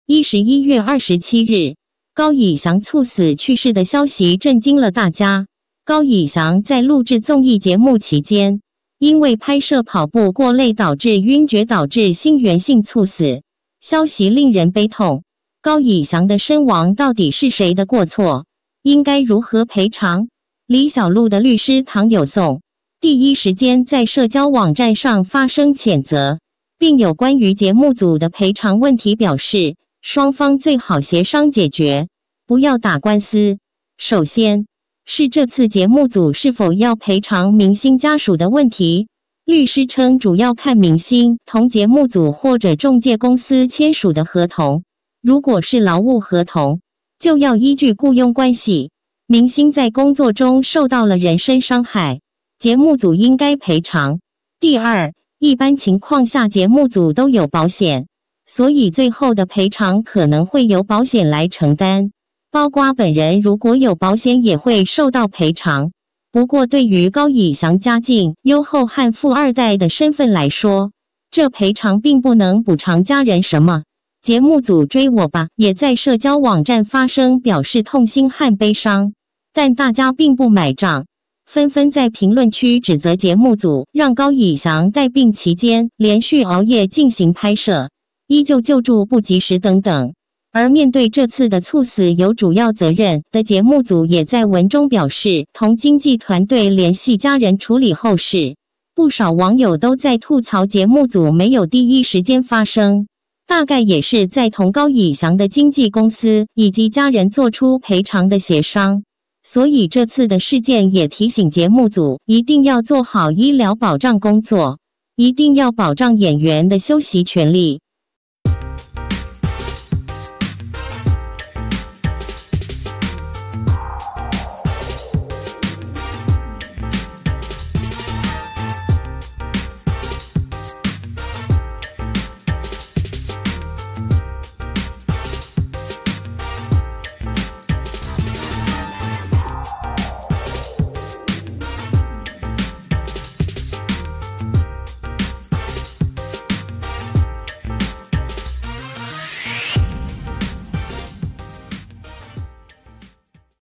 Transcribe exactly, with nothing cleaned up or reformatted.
一十一月二十七日，高以翔猝死去世的消息震惊了大家。高以翔在录制综艺节目期间，因为拍摄跑步过累导致晕厥，导致心源性猝死。消息令人悲痛。高以翔的身亡到底是谁的过错？应该如何赔偿？李小璐的律师唐有颂第一时间在社交网站上发声谴责，并有关于节目组的赔偿问题表示，双方最好协商解决，不要打官司。首先是这次节目组是否要赔偿明星家属的问题。律师称，主要看明星同节目组或者中介公司签署的合同，如果是劳务合同，就要依据雇佣关系。明星在工作中受到了人身伤害，节目组应该赔偿。第二，一般情况下节目组都有保险，所以最后的赔偿可能会由保险来承担，包括本人如果有保险也会受到赔偿。不过对于高以翔家境优厚和富二代的身份来说，这赔偿并不能补偿家人什么。节目组追我吧也在社交网站发声表示痛心和悲伤，但大家并不买账，纷纷在评论区指责节目组让高以翔带病期间连续熬夜进行拍摄，依旧救助不及时等等。而面对这次的猝死有主要责任的节目组也在文中表示，同经纪团队联系家人处理后事。不少网友都在吐槽节目组没有第一时间发声，大概也是在同高以翔的经纪公司以及家人做出赔偿的协商。所以这次的事件也提醒节目组一定要做好医疗保障工作，一定要保障演员的休息权利。